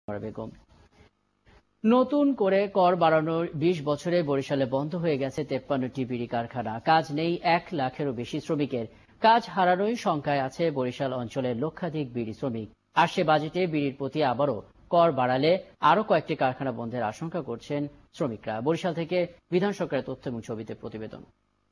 বেগম। নতুন করে কর বাড়ানোর ২০ বছরে বরিশালে বন্ধ হয়ে গেছে ৫৩টি বিড়ি কারখানা। কাজ নেই ১ লাখেরও বেশি শ্রমিকের। কাজ হারানোই শঙ্কায় আছে বরিশাল অঞ্চলের লক্ষাধিক বিড়ি শ্রমিক। আসছে বাজেটে বিড়ির প্রতি আবারও কর বাড়ালে আরও কয়েকটি কারখানা বন্ধের আশঙ্কা করছেন শ্রমিকরা। বরিশাল থেকে বিধান সরকারের তথ্য এবং ছবিতে প্রতিবেদন।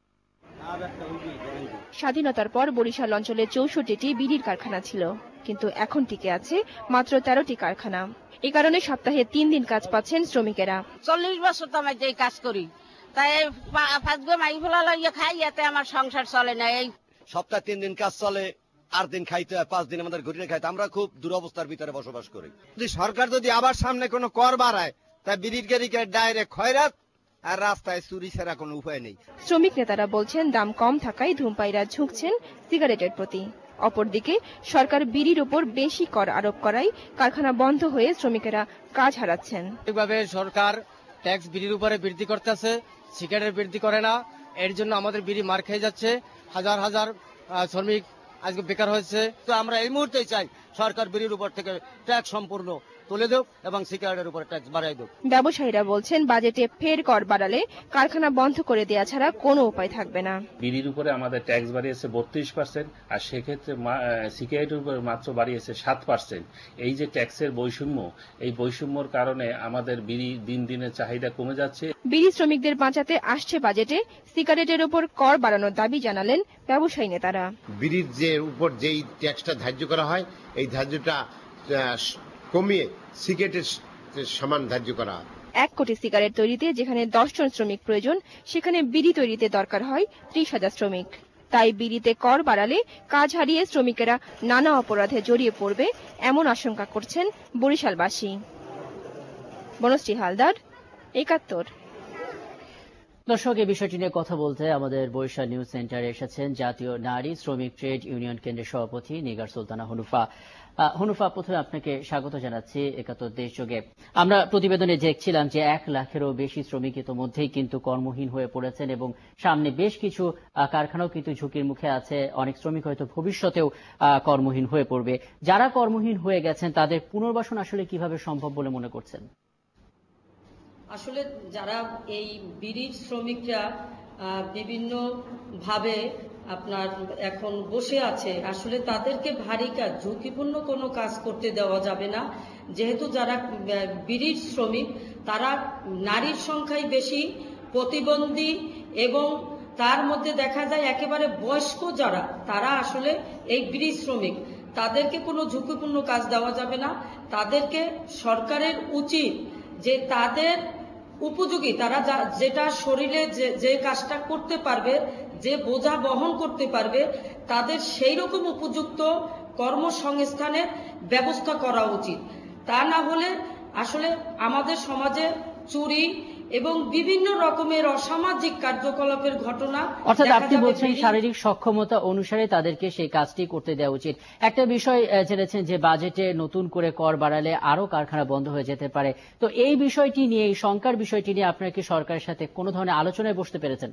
স্বাধীনতার পর বরিশাল অঞ্চলে ৬৪টি বিড়ির কারখানা ছিল, কিন্তু এখন টিকে আছে মাত্র ১৩টি কারখানা। এই কারণে সপ্তাহে ৩ দিন কাজ পাচ্ছেন শ্রমিকেরা। ৪০ বছর তো আমি এই কাজ করি, তাই ৫ গো মাই ফেলা লইয়া খাই, এতে আমার সংসার চলে না। এই সপ্তাহে ৩ দিন কাজ চলে, ৮ দিন খাইতে হয়, 5 দিন আমাদের ঘুরিয়ে খাইতে। আমরা খুব দুরবস্থার ভিতরে বসবাস করি। সরকার যদি আবার সামনে কোনো কর বাড়ায়, তাই বিড়ির গাড়িকে ডাইরেক্ট খয়রাত আর রাস্তায় চুরি ছাড়া কোনো উপায় নেই। শ্রমিক নেতারা বলছেন দাম কম থাকায় ধূমপায়ীরা ঝুঁকছেন সিগারেটের প্রতি। অপরদিকে সরকার বিড়ির উপর বেশি কর আরোপ করায় কারখানা বন্ধ হয়ে শ্রমিকেরা কাজ হারাচ্ছেন। এইভাবে সরকার ট্যাক্স বিড়ির উপরে বৃদ্ধি করতেছে, সিগারেট বৃদ্ধি করে না। এর জন্য আমাদের বিড়ি মার খেয়ে যাচ্ছে, হাজার হাজার শ্রমিক আজকে বেকার হয়েছে। তো আমরা এই মুহূর্তে চাই সরকার বিড়ির উপর থেকে ট্যাক্স সম্পূর্ণ তুলে দেব এবং সিগারেটের উপর ট্যাক্স বাড়াই দেব। ব্যবসায়ীরা বলছেন বাজেটে ফের কর বাড়ালে কারখানা বন্ধ করে দেওয়া ছাড়া কোনো উপায় থাকবে না। বিড়ির উপরে আমাদের ট্যাক্স বাড়িয়েছে ৩২%, আর সেক্ষেত্রে সিগারেটের উপরে মাত্র বাড়িয়েছে 7%। এই যে ট্যাক্সের বৈষম্য, এই বৈষম্যর কারণে আমাদের বিড়ি দিন দিনে চাহিদা কমে যাচ্ছে। বিড়ি শ্রমিকদের বাঁচাতে আসছে বাজেটে সিগারেটের উপর কর বাড়ানোর দাবি জানালেন ব্যবসায়ী নেতারা। বিড়ির যে উপর যেই ট্যাক্সটা ধার্য করা হয়, এই ধার্যটা কমিয়ে সিগারেটের সমান ধার্য করা। ১ কোটি সিগারেট তৈরিতে যেখানে ১০ জন শ্রমিক প্রয়োজন, সেখানে বিড়ি তৈরিতে দরকার হয় ৩০,০০০ শ্রমিক। তাই বিড়িতে কর বাড়ালে কাজ হারিয়ে শ্রমিকেরা নানা অপরাধে জড়িয়ে পড়বে, এমন আশঙ্কা করছেন বরিশালবাসী। বনশ্রী হালদার, ৭১। দর্শক, এই বিষয়টি নিয়ে কথা বলতে আমাদের বরিশাল নিউজ সেন্টারে এসেছেন জাতীয় নারী শ্রমিক ট্রেড ইউনিয়ন কেন্দ্রের সভাপতি নিগার সুলতানা হনুফা। হনুফা, প্রথমে আপনাকে স্বাগত জানাচ্ছি ৭১ দেশযোগে। আমরা প্রতিবেদনে দেখছিলাম যে ১ লাখেরও বেশি শ্রমিক ইতোমধ্যেই কিন্তু কর্মহীন হয়ে পড়েছেন এবং সামনে বেশ কিছু কারখানাও কিন্তু ঝুঁকির মুখে আছে। অনেক শ্রমিক হয়তো ভবিষ্যতেও কর্মহীন হয়ে পড়বে। যারা কর্মহীন হয়ে গেছেন তাদের পুনর্বাসন আসলে কিভাবে সম্ভব বলে মনে করছেন? আসলে যারা এই বিড়ির শ্রমিকরা বিভিন্ন ভাবে আপনার এখন বসে আছে, আসলে তাদেরকে ভারী কাজ, ঝুঁকিপূর্ণ কোনো কাজ করতে দেওয়া যাবে না। যেহেতু যারা বিড়ির শ্রমিক তারা নারীর সংখ্যাই বেশি, প্রতিবন্ধী, এবং তার মধ্যে দেখা যায় একেবারে বয়স্ক যারা, তারা আসলে এই বিড়ির শ্রমিক। তাদেরকে কোনো ঝুঁকিপূর্ণ কাজ দেওয়া যাবে না। তাদেরকে সরকারের উচিত যে তাদের উপযোগী, তারা যেটা শরীরে যে কাজটা করতে পারবে, যে বোঝা বহন করতে পারবে, তাদের সেই রকম উপযুক্ত কর্মসংস্থানের ব্যবস্থা করা উচিত। তা না হলে আসলে আমাদের সমাজে চুরি এবং বিভিন্ন রকমের অসামাজিক কার্যকলাপের ঘটনা। অর্থাৎ আপনি বলছেন শারীরিক সক্ষমতা অনুসারে তাদেরকে সেই কাজটি করতে দেওয়া উচিত। একটা বিষয় জেনেছেন যে বাজেটে নতুন করে কর বাড়ালে আরো কারখানা বন্ধ হয়ে যেতে পারে। তো এই বিষয়টি নিয়ে, এই শঙ্কার বিষয়টি নিয়ে আপনারা কি সরকারের সাথে কোনো ধরনের আলোচনায় বসতে পেরেছেন?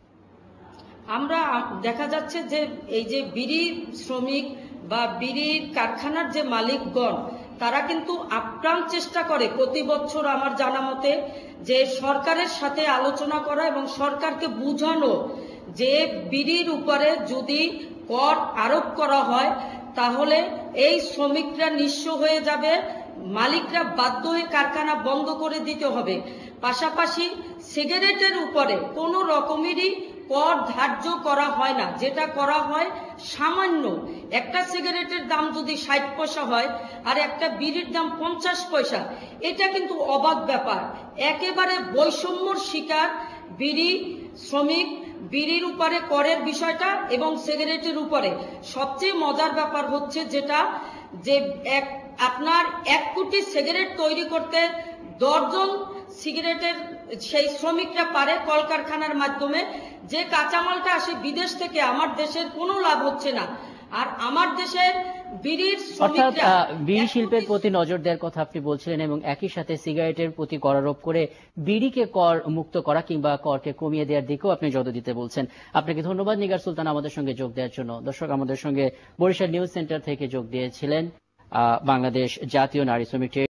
আমরা দেখা যাচ্ছে যে এই যে বিড়ির শ্রমিক বা বিড়ির কারখানার যে মালিকগণ, তারা কিন্তু আপ্রাণ চেষ্টা করে প্রতি বছর আমার জানা মতে যে সরকারের সাথে আলোচনা করা এবং সরকারকে বুঝানো যে বিড়ির উপরে যদি কর আরোপ করা হয় তাহলে এই শ্রমিকরা নিঃস্ব হয়ে যাবে, মালিকরা বাধ্য হয়ে কারখানা বন্ধ করে দিতে হবে। পাশাপাশি সিগারেটের উপরে কোনো রকমেরই কর ধার্য করা হয় না, যেটা করা হয় সামান্য। একটা সিগারেটের দাম যদি ৬০ পয়সা হয় আর একটা বিড়ির দাম ৫০ পয়সা, এটা কিন্তু অবাক ব্যাপার। একেবারে বৈষম্যর শিকার বিড়ি শ্রমিক। বিড়ির উপরে করের বিষয়টা এবং সিগারেটের উপরে সবচেয়ে মজার ব্যাপার হচ্ছে যেটা, যে আপনার ১ কোটি সিগারেট তৈরি করতে ১০ জন সিগারেটের সেই শ্রমিকরা পারে কলকারখানার মাধ্যমে। যে কাঁচামালটা আসে বিদেশ থেকে, আমার দেশের কোনো লাভ হচ্ছে না। আর আমার দেশের বিড়ির শ্রমিকরা, বিড়ি শিল্পের প্রতি নজর দেওয়ার কথা আপনি বলছিলেন এবং একই সাথে সিগারেটের প্রতি কর আরোপ করে বিড়িকে কর মুক্ত করা কিংবা করকে কমিয়ে দেওয়ার দিকেও আপনি জোর দিতে বলছেন। আপনাকে ধন্যবাদ নিগার সুলতান আমাদের সঙ্গে যোগ দেওয়ার জন্য। দর্শক, আমাদের সঙ্গে বরিশাল নিউজ সেন্টার থেকে যোগ দিয়েছিলেন বাংলাদেশ জাতীয় নারী শ্রমিক